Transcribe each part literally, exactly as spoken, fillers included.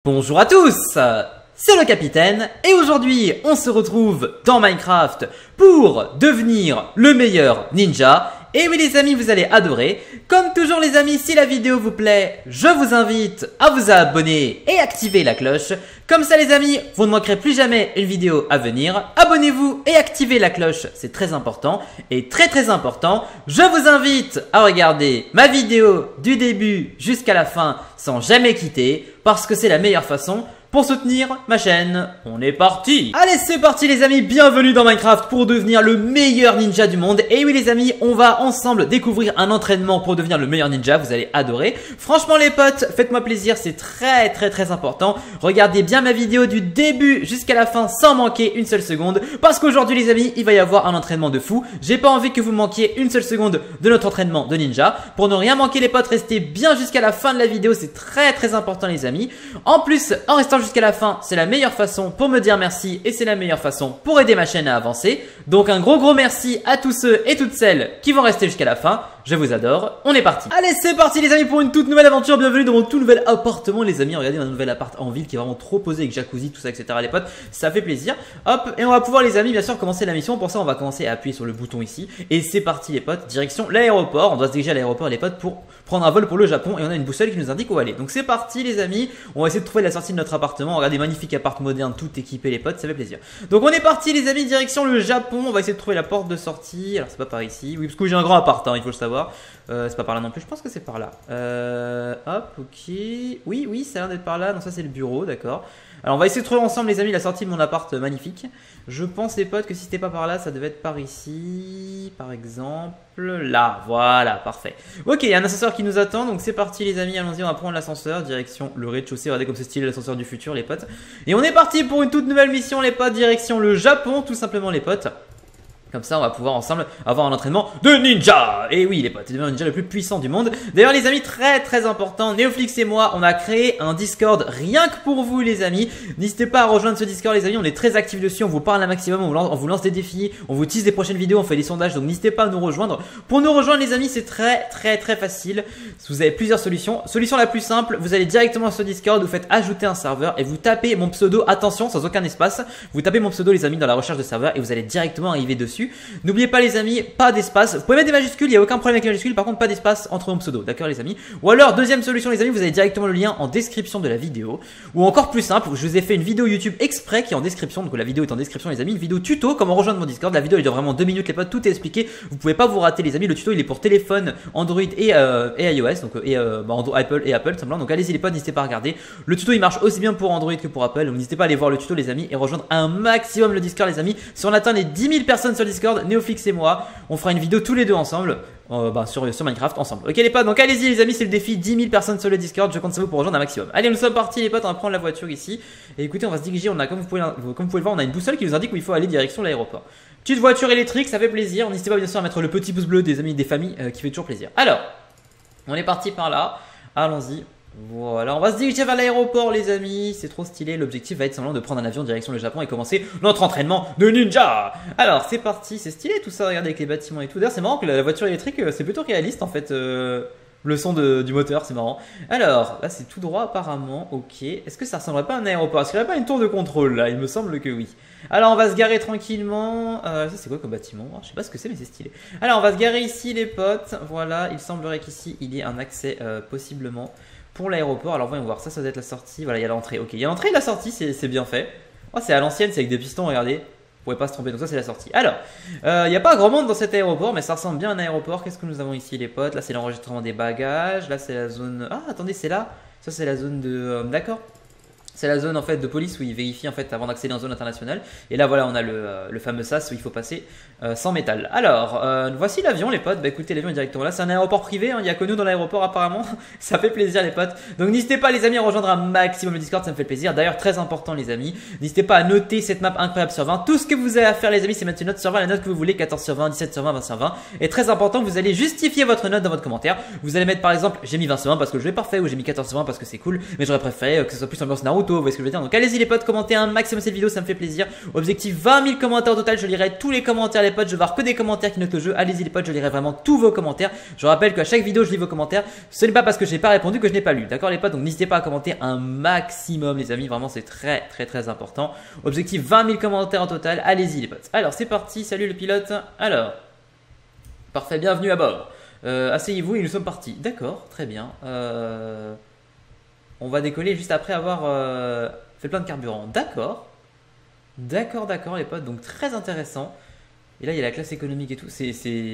Bonjour à tous, c'est le capitaine et aujourd'hui on se retrouve dans Minecraft pour devenir le meilleur ninja. Et oui les amis, vous allez adorer. Comme toujours les amis, si la vidéo vous plaît, je vous invite à vous abonner et activer la cloche. Comme ça les amis, vous ne manquerez plus jamais une vidéo à venir. Abonnez-vous et activez la cloche, c'est très important. Et très très important, je vous invite à regarder ma vidéo du début jusqu'à la fin sans jamais quitter, parce que c'est la meilleure façon pour soutenir ma chaîne. On est parti. Allez c'est parti les amis, bienvenue dans Minecraft pour devenir le meilleur ninja du monde. Et oui les amis, on va ensemble découvrir un entraînement pour devenir le meilleur ninja, vous allez adorer. Franchement les potes, faites-moi plaisir, c'est très très très important. Regardez bien ma vidéo du début jusqu'à la fin sans manquer une seule seconde, parce qu'aujourd'hui les amis, il va y avoir un entraînement de fou. J'ai pas envie que vous manquiez une seule seconde de notre entraînement de ninja. Pour ne rien manquer les potes, restez bien jusqu'à la fin de la vidéo, c'est très très important les amis. En plus, en restant jusqu'à la fin, c'est la meilleure façon pour me dire merci et c'est la meilleure façon pour aider ma chaîne à avancer. Donc un gros gros merci à tous ceux et toutes celles qui vont rester jusqu'à la fin. Je vous adore, on est parti. Allez c'est parti les amis pour une toute nouvelle aventure. Bienvenue dans mon tout nouvel appartement les amis. Regardez un nouvel appart en ville qui est vraiment trop posé avec jacuzzi, tout ça etc les potes. Ça fait plaisir. Hop, et on va pouvoir les amis bien sûr commencer la mission. Pour ça on va commencer à appuyer sur le bouton ici. Et c'est parti les potes, direction l'aéroport. On doit se diriger à l'aéroport les potes pour prendre un vol pour le Japon. Et on a une boussole qui nous indique où aller. Donc c'est parti les amis. On va essayer de trouver la sortie de notre appartement. Regardez, magnifique appart moderne, tout équipé les potes, ça fait plaisir. Donc on est parti les amis, direction le Japon. On va essayer de trouver la porte de sortie. Alors c'est pas par ici, oui parce que j'ai un grand appart hein, il faut le savoir. euh, C'est pas par là non plus, je pense que c'est par là. euh, Hop, ok. Oui, oui, ça a l'air d'être par là, donc ça c'est le bureau, d'accord. Alors on va essayer de trouver ensemble les amis la sortie de mon appart magnifique. Je pense les potes que si c'était pas par là, ça devait être par ici, par exemple là, voilà, parfait. Ok, il y a un ascenseur qui nous attend, donc c'est parti les amis, allons-y, on va prendre l'ascenseur, direction le rez-de-chaussée. Regardez comme c'est stylé l'ascenseur du futur les potes. Et on est parti pour une toute nouvelle mission les potes, direction le Japon tout simplement les potes. Comme ça on va pouvoir ensemble avoir un entraînement de ninja. Et oui les potes, c'est le ninja le plus puissant du monde. D'ailleurs les amis, très très important, Neoflix et moi on a créé un Discord rien que pour vous les amis. N'hésitez pas à rejoindre ce Discord les amis, on est très actifs dessus, on vous parle un maximum, on vous, lance, on vous lance des défis, on vous tease des prochaines vidéos, on fait des sondages. Donc n'hésitez pas à nous rejoindre. Pour nous rejoindre les amis, c'est très très très facile. Vous avez plusieurs solutions. Solution la plus simple, vous allez directement sur Discord, vous faites ajouter un serveur et vous tapez mon pseudo, attention sans aucun espace. Vous tapez mon pseudo les amis dans la recherche de serveur et vous allez directement arriver dessus. N'oubliez pas les amis, pas d'espace. Vous pouvez mettre des majuscules, il n'y a aucun problème avec les majuscules. Par contre pas d'espace entre mon pseudo, d'accord les amis. Ou alors deuxième solution les amis, vous avez directement le lien en description de la vidéo. Ou encore plus simple, je vous ai fait une vidéo YouTube exprès qui est en description. Donc la vidéo est en description les amis, une vidéo tuto comment rejoindre mon Discord. La vidéo elle dure vraiment deux minutes les potes, tout est expliqué. Vous pouvez pas vous rater les amis, le tuto il est pour téléphone, Android et, euh, et iOS. Donc et euh, bah, Apple et Apple simplement. Donc allez-y les potes, n'hésitez pas à regarder. Le tuto il marche aussi bien pour Android que pour Apple. Donc n'hésitez pas à aller voir le tuto les amis et rejoindre un maximum le Discord les amis. Si on atteint les dix mille personnes sur Discord, Neoflix et moi, on fera une vidéo tous les deux ensemble, euh, bah, sur, sur Minecraft ensemble. Ok les potes, donc allez-y les amis, c'est le défi dix mille personnes sur le Discord, je compte sur vous pour rejoindre un maximum. Allez, nous sommes partis les potes, on va prendre la voiture ici. Et écoutez, on va se diriger, on a, comme vous pouvez, comme vous pouvez le voir, on a une boussole qui nous indique où il faut aller direction l'aéroport. Petite voiture électrique, ça fait plaisir. N'hésitez pas bien sûr à mettre le petit pouce bleu des amis, des familles, euh, qui fait toujours plaisir. Alors, on est parti par là, allons-y. Voilà, on va se diriger vers l'aéroport les amis, c'est trop stylé. L'objectif va être simplement de prendre un avion direction le Japon et commencer notre entraînement de ninja. Alors c'est parti, c'est stylé tout ça, regardez avec les bâtiments et tout. D'ailleurs c'est marrant que la voiture électrique c'est plutôt réaliste en fait, euh, le son de, du moteur c'est marrant. Alors là c'est tout droit apparemment, ok. Est-ce que ça ressemblerait pas à un aéroport? Est-ce qu'il n'y aurait pas une tour de contrôle là? Il me semble que oui. Alors on va se garer tranquillement, euh, ça c'est quoi comme bâtiment? Je sais pas ce que c'est mais c'est stylé. Alors on va se garer ici les potes, voilà, il semblerait qu'ici il y ait un accès euh, possiblement pour l'aéroport. Alors voyons voir, ça ça doit être la sortie, voilà il y a l'entrée, ok il y a l'entrée et la sortie, c'est bien fait. Oh c'est à l'ancienne, c'est avec des pistons, regardez, vous pouvez pas se tromper, donc ça c'est la sortie. Alors, euh, il n'y a pas grand monde dans cet aéroport mais ça ressemble bien à un aéroport. Qu'est-ce que nous avons ici les potes? Là c'est l'enregistrement des bagages, là c'est la zone, ah attendez c'est là, ça c'est la zone de, euh, d'accord. C'est la zone en fait de police où ils vérifient en fait avant d'accéder en zone internationale. Et là voilà on a le, euh, le fameux sas où il faut passer euh, sans métal. Alors euh, voici l'avion les potes. Bah écoutez l'avion est directement là. C'est un aéroport privé, hein. Il n'y a que nous dans l'aéroport apparemment. Ça fait plaisir les potes. Donc n'hésitez pas les amis à rejoindre un maximum le Discord, ça me fait plaisir. D'ailleurs très important les amis, n'hésitez pas à noter cette map incroyable sur vingt. Tout ce que vous avez à faire les amis c'est mettre une note sur vingt, la note que vous voulez, quatorze sur vingt, dix-sept sur vingt, vingt sur vingt. Et très important, vous allez justifier votre note dans votre commentaire. Vous allez mettre par exemple j'ai mis vingt sur vingt parce que le jeu est parfait, ou j'ai mis quatorze sur vingt parce que c'est cool. Mais j'aurais préféré que ce soit plus ambiance Naruto tôt, vous voyez ce que je veux dire. Donc allez-y les potes, commentez un maximum cette vidéo, ça me fait plaisir. Objectif vingt mille commentaires au total, je lirai tous les commentaires les potes, je vais voir que des commentaires qui notent le jeu. Allez-y les potes, je lirai vraiment tous vos commentaires. Je rappelle qu'à chaque vidéo je lis vos commentaires. Ce n'est pas parce que je n'ai pas répondu que je n'ai pas lu, d'accord les potes. Donc n'hésitez pas à commenter un maximum les amis, vraiment c'est très très très important. Objectif vingt mille commentaires au total, allez-y les potes. Alors c'est parti, salut le pilote. Alors, parfait, bienvenue à bord. Euh, Asseyez-vous et nous sommes partis. D'accord, très bien. Euh... On va décoller juste après avoir euh, fait plein de carburant. D'accord. D'accord, d'accord les potes. Donc très intéressant. Et là il y a la classe économique et tout. C'est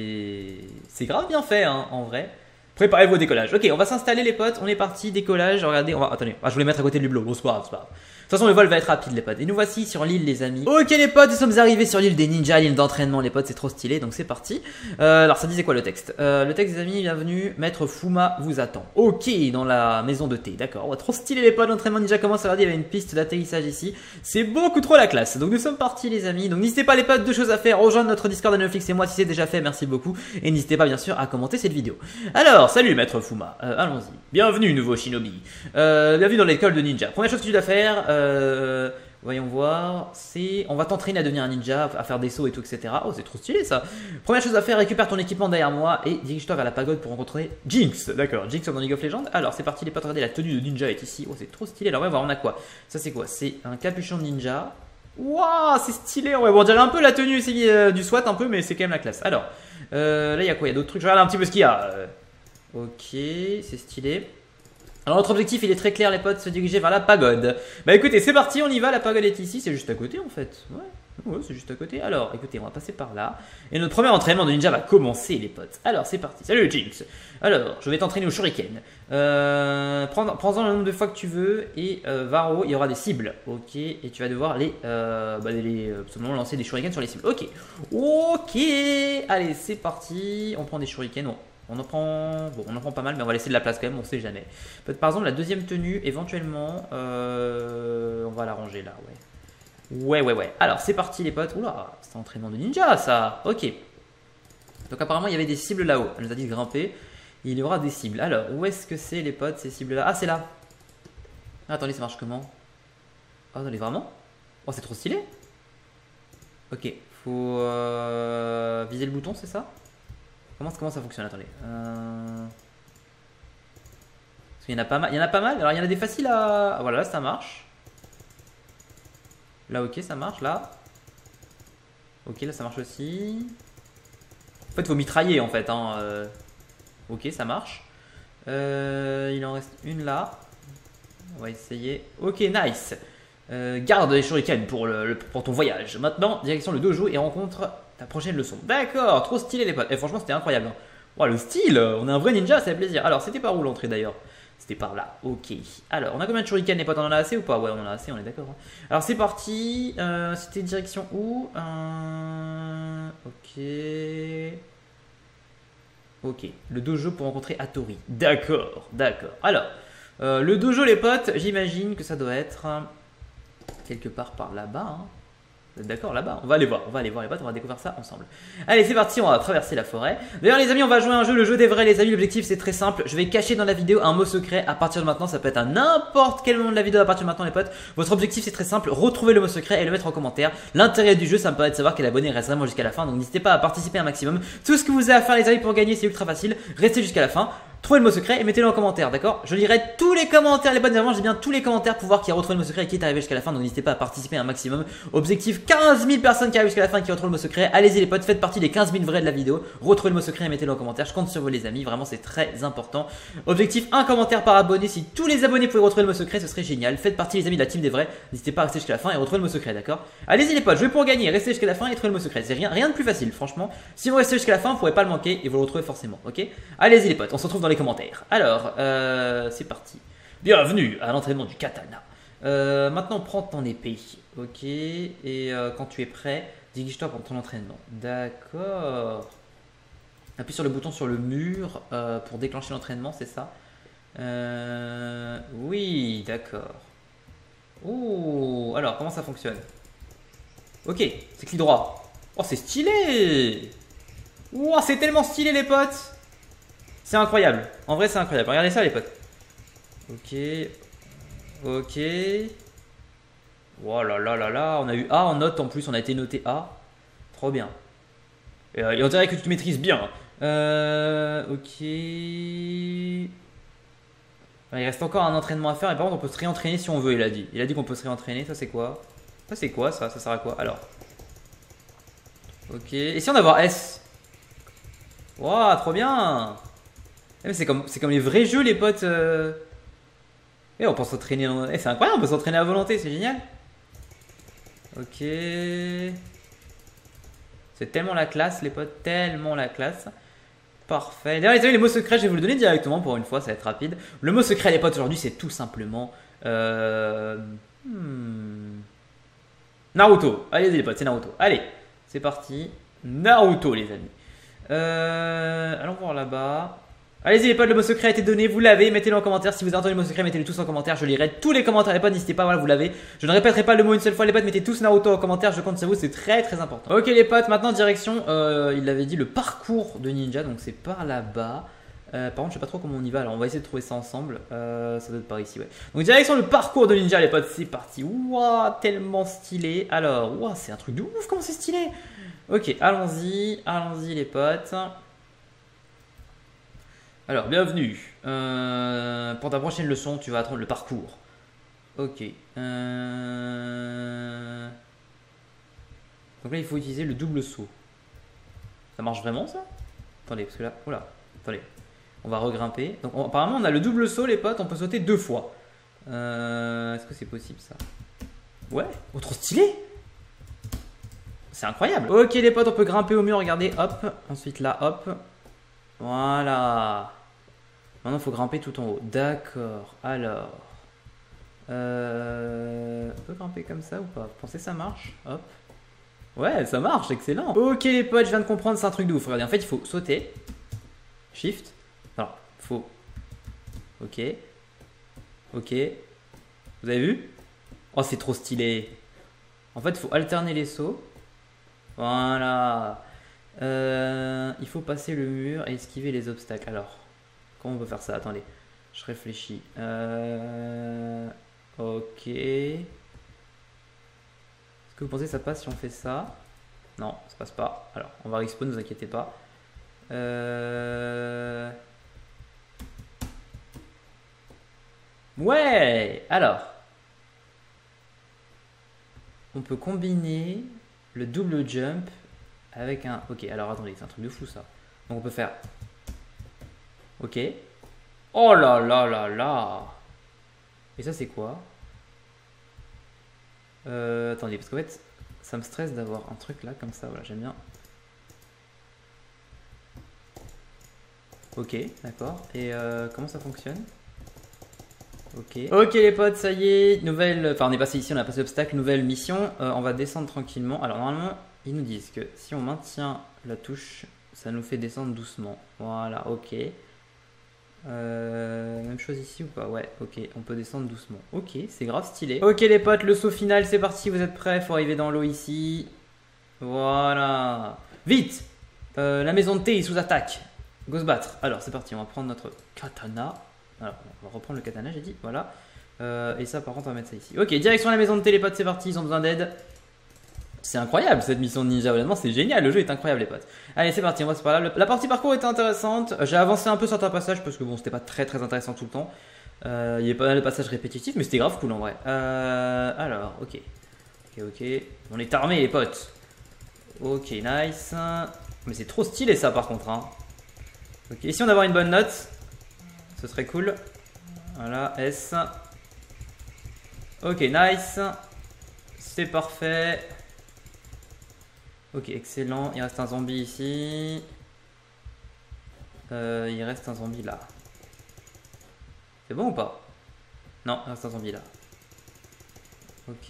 c'est grave bien fait hein, en vrai. Préparez-vous au décollage. Ok, on va s'installer les potes. On est parti, décollage. Regardez, on va... Attendez, ah, je voulais mettre à côté de l'hublot. Bon, c'est pas grave, c'est pas grave. De toute façon, le vol va être rapide, les potes. Et nous voici sur l'île, les amis. Ok, les potes, nous sommes arrivés sur l'île des ninjas, l'île d'entraînement, les potes. C'est trop stylé, donc c'est parti. Euh, alors, ça disait quoi le texte euh, Le texte, les amis, bienvenue. Maître Fuma vous attend. Ok, dans la maison de thé, d'accord. Ouais, trop stylé, les potes. L'entraînement ninja commence. Regardez, il y avait une piste d'atterrissage ici. C'est beaucoup trop la classe. Donc, nous sommes partis, les amis. Donc, n'hésitez pas, les potes, deux choses à faire. Rejoindre notre Discord à Netflix et moi si c'est déjà fait. Merci beaucoup. Et n'hésitez pas, bien sûr, à commenter cette vidéo. Alors, salut, Maître Fuma. Euh, Allons-y. Bienvenue, nouveau shinobi. Euh, bienvenue dans l'école de ninja. Première chose que tu dois faire. Euh, Voyons voir, c'est... On va t'entraîner à devenir un ninja, à faire des sauts et tout, et cetera. Oh, c'est trop stylé ça. Première chose à faire, récupère ton équipement derrière moi et dirige-toi vers la pagode pour rencontrer Jinx. D'accord, Jinx dans League of Legends. Alors, c'est parti, les potes, regardez, la tenue de ninja est ici. Oh, c'est trop stylé. Alors, on va voir, on a quoi? Ça, c'est quoi? C'est un capuchon de ninja. Waouh, c'est stylé. Ouais, bon, on dirait un peu la tenue euh, du SWAT, un peu, mais c'est quand même la classe. Alors, euh, là, il y a quoi? Il y a d'autres trucs. Je regarde un petit peu ce qu'il y a. Euh, ok, c'est stylé. Alors notre objectif il est très clair les potes, se diriger vers la pagode. Bah écoutez c'est parti, on y va, la pagode est ici, c'est juste à côté en fait. Ouais, ouais c'est juste à côté. Alors écoutez on va passer par là. Et notre premier entraînement de ninja va commencer les potes. Alors c'est parti, salut Jinx. Alors je vais t'entraîner au shuriken. Euh, Prends-en prends le nombre de fois que tu veux. Et euh, Varo il y aura des cibles. Ok, et tu vas devoir les, euh, bah, les euh, absolument lancer des shurikens sur les cibles. Ok, ok. Allez c'est parti, on prend des shurikens. On... On en prend, bon, on en prend pas mal, mais on va laisser de la place quand même, on sait jamais. Peut-être par exemple la deuxième tenue, éventuellement, euh, on va la ranger là, ouais. Ouais, ouais, ouais. Alors c'est parti les potes. Oula, c'est un entraînement de ninja ça. Ok. Donc apparemment il y avait des cibles là-haut. Elle nous a dit de grimper. Il y aura des cibles. Alors où est-ce que c'est les potes ces cibles là? Ah c'est là. Ah, attendez ça marche comment? Oh attendez vraiment? Oh c'est trop stylé. Ok. Faut euh, viser le bouton c'est ça? Comment, comment ça fonctionne? Attendez. Euh... Parce qu'il y en a pas mal. Il y en a pas mal. Alors il y en a des faciles à. Voilà, là ça marche. Là ok, ça marche. Là. Ok, là ça marche aussi. En fait, il faut mitrailler en fait. Hein. Euh... Ok, ça marche. Euh... Il en reste une là. On va essayer. Ok, nice. Euh, garde les shurikens pour, le, le, pour ton voyage. Maintenant, direction le dojo et rencontre ta prochaine leçon. D'accord, trop stylé les potes. Et franchement, c'était incroyable. Hein. Wow, le style, on est un vrai ninja, ça fait plaisir. Alors, c'était par où l'entrée d'ailleurs? C'était par là. Ok. Alors, on a combien de shurikens les potes? On en a assez ou pas? Ouais, on en a assez, on est d'accord. Hein. Alors, c'est parti. Euh, c'était direction où? euh... Ok. Ok. Le dojo pour rencontrer Hattori. D'accord, d'accord. Alors, euh, le dojo les potes, j'imagine que ça doit être... quelque part par là-bas. Hein. D'accord, là-bas. On va aller voir. On va aller voir les potes. On va découvrir ça ensemble. Allez, c'est parti. On va traverser la forêt. D'ailleurs, les amis, on va jouer à un jeu. Le jeu des vrais, les amis. L'objectif, c'est très simple. Je vais cacher dans la vidéo un mot secret à partir de maintenant. Ça peut être à n'importe quel moment de la vidéo à partir de maintenant, les potes. Votre objectif, c'est très simple. Retrouver le mot secret et le mettre en commentaire. L'intérêt du jeu, ça me permet de savoir quel abonné reste vraiment jusqu'à la fin. Donc, n'hésitez pas à participer un maximum. Tout ce que vous avez à faire, les amis, pour gagner, c'est ultra facile. Restez jusqu'à la fin. Trouvez le mot secret et mettez-le en commentaire, d'accord? Je lirai tous les commentaires, les potes, vraiment, j'ai bien tous les commentaires pour voir qui a retrouvé le mot secret et qui est arrivé jusqu'à la fin. Donc n'hésitez pas à participer un maximum. Objectif quinze mille personnes qui arrivent jusqu'à la fin et qui retrouvent le mot secret. Allez-y les potes, faites partie des quinze mille vrais de la vidéo. Retrouvez le mot secret et mettez-le en commentaire. Je compte sur vous les amis, vraiment c'est très important. Objectif un commentaire par abonné. Si tous les abonnés pouvaient retrouver le mot secret, ce serait génial. Faites partie les amis de la team des vrais. N'hésitez pas à rester jusqu'à la fin et retrouvez le mot secret, d'accord? Allez-y les potes, jouez pour gagner, restez jusqu'à la fin et trouvez le mot secret. C'est rien, rien de plus facile, franchement. Si vous restez jusqu'à la fin, vous pourrez pas le manquer et vous le retrouvez forcément, ok? Allez-y les potes, on se retrouve dans les commentaires. Alors, Euh, c'est parti. Bienvenue à l'entraînement du katana. Euh, maintenant, prends ton épée. Ok. Et euh, quand tu es prêt, dirige-toi pour ton entraînement. D'accord. Appuie sur le bouton sur le mur euh, pour déclencher l'entraînement, c'est ça? euh, Oui, d'accord. Oh, alors, comment ça fonctionne? Ok, c'est clic droit. Oh, c'est stylé. Oh, c'est tellement stylé, les potes. C'est incroyable. En vrai, c'est incroyable. Regardez ça, les potes. Ok. Ok. Oh là là là là, on a eu A en note en plus, on a été noté A. Trop bien. Et, euh, et on dirait que tu te maîtrises bien. Euh, ok. Il reste encore un entraînement à faire et par contre on peut se réentraîner si on veut, il a dit. Il a dit qu'on peut se réentraîner, ça c'est quoi? Ça c'est quoi ça? Ça sert à quoi? Alors. Ok. Et si on a S? Waouh, trop bien! Eh, c'est comme, c'est comme les vrais jeux les potes. Euh... Et on peut s'entraîner. En... Eh, c'est incroyable, on peut s'entraîner à volonté, c'est génial. Ok. C'est tellement la classe les potes, tellement la classe. Parfait. D'ailleurs les amis, les mots secrets, je vais vous le donner directement pour une fois, ça va être rapide. Le mot secret les potes aujourd'hui c'est tout simplement euh... hmm... Naruto. Allez les potes, c'est Naruto. Allez, c'est parti. Naruto les amis. Euh... Allons voir là-bas. Allez-y les potes, le mot secret a été donné, vous l'avez, mettez-le en commentaire. Si vous avez entendu le mot secret, mettez-le tous en commentaire. Je lirai tous les commentaires les potes, n'hésitez pas, voilà, vous l'avez. Je ne répéterai pas le mot une seule fois les potes, mettez tous Naruto en commentaire, je compte sur vous, c'est très très important. Ok les potes, maintenant direction, euh, il avait dit le parcours de ninja, donc c'est par là-bas. Euh, par contre, je sais pas trop comment on y va, alors on va essayer de trouver ça ensemble. Euh, ça doit être par ici, ouais. Donc direction le parcours de ninja les potes, c'est parti. Ouah, tellement stylé. Alors, ouah, c'est un truc de ouf, comment c'est stylé. Ok, allons-y, allons-y les potes. Alors, bienvenue. Euh, pour ta prochaine leçon, tu vas apprendre le parcours. Ok. Euh... Donc là, il faut utiliser le double saut. Ça marche vraiment, ça? Attendez, parce que là... Oula, attendez. On va regrimper. Donc, on... apparemment, on a le double saut, les potes. On peut sauter deux fois. Euh... Est-ce que c'est possible, ça? Ouais. Oh, trop stylé! C'est incroyable. Ok, les potes, on peut grimper au mur. Regardez, hop. Ensuite, là, hop. Voilà. Maintenant, il faut grimper tout en haut. D'accord. Alors. Euh... On peut grimper comme ça ou pas? Vous pensez que ça marche? Hop. Ouais, ça marche. Excellent. Ok, les potes, je viens de comprendre. C'est un truc de ouf. Regardez, en fait, il faut sauter. Shift. Alors, il faut... Ok. Ok. Vous avez vu? Oh, c'est trop stylé. En fait, il faut alterner les sauts. Voilà. Euh, il faut passer le mur et esquiver les obstacles. Alors, comment on peut faire ça? Attendez, je réfléchis. Euh, ok. Est-ce que vous pensez que ça passe si on fait ça? Non, ça passe pas. Alors, on va respawn, ne vous inquiétez pas. Euh... Ouais. Alors, on peut combiner le double jump avec un... Ok, alors attendez, c'est un truc de fou ça. Donc on peut faire... Ok. Oh là là là là. Et ça c'est quoi? euh, Attendez, parce qu'en fait, ça me stresse d'avoir un truc là, comme ça. Voilà, j'aime bien. Ok, d'accord. Et euh, comment ça fonctionne? Ok. Ok les potes, ça y est. Nouvelle... Enfin, on est passé ici, on a passé l'obstacle. Nouvelle mission. Euh, on va descendre tranquillement. Alors normalement... Ils nous disent que si on maintient la touche, ça nous fait descendre doucement. Voilà, ok. Euh, même chose ici ou pas? Ouais, ok, on peut descendre doucement. Ok, c'est grave stylé. Ok les potes, le saut final, c'est parti, vous êtes prêts? Faut arriver dans l'eau ici. Voilà. Vite euh, la maison de thé est sous attaque. Go se battre. Alors, c'est parti, on va prendre notre katana. Alors, on va reprendre le katana, j'ai dit. Voilà. Euh, et ça, par contre, on va mettre ça ici. Ok, direction la maison de thé, les potes, c'est parti, ils ont besoin d'aide. C'est incroyable cette mission de ninja, honnêtement c'est génial, le jeu est incroyable les potes. Allez c'est parti, on va se parler. La partie parcours était intéressante, j'ai avancé un peu certains passages parce que bon c'était pas très très intéressant tout le temps. Euh, il y avait pas mal de passages répétitifs mais c'était grave cool en vrai. Euh, alors ok, ok ok, on est armés les potes. Ok nice, mais c'est trop stylé ça par contre hein. Ok, ici on a une bonne note, ce serait cool. Voilà, S. Ok nice, c'est parfait. Ok, excellent. Il reste un zombie ici. Euh, il reste un zombie là. C'est bon ou pas? Non, il reste un zombie là. Ok.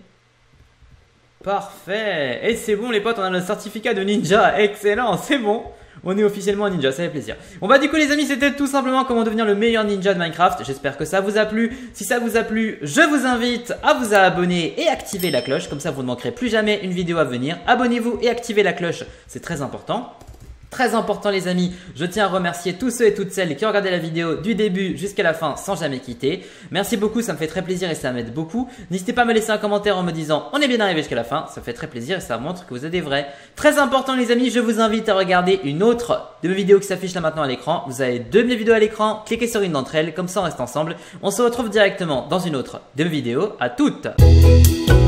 Parfait. Et c'est bon les potes, on a le certificat de ninja. Excellent, c'est bon. On est officiellement un ninja, ça fait plaisir. Bon bah du coup les amis, c'était tout simplement comment devenir le meilleur ninja de Minecraft. J'espère que ça vous a plu. Si ça vous a plu, je vous invite à vous abonner et activer la cloche. Comme ça vous ne manquerez plus jamais une vidéo à venir. Abonnez-vous et activez la cloche, c'est très important. Très important les amis, je tiens à remercier tous ceux et toutes celles qui ont regardé la vidéo du début jusqu'à la fin sans jamais quitter. Merci beaucoup, ça me fait très plaisir et ça m'aide beaucoup. N'hésitez pas à me laisser un commentaire en me disant on est bien arrivé jusqu'à la fin, ça fait très plaisir et ça montre que vous êtes des vrais. Très important les amis, je vous invite à regarder une autre de mes vidéos qui s'affiche là maintenant à l'écran. Vous avez deux de mes vidéos à l'écran, cliquez sur une d'entre elles, comme ça on reste ensemble. On se retrouve directement dans une autre de mes vidéos. À toutes.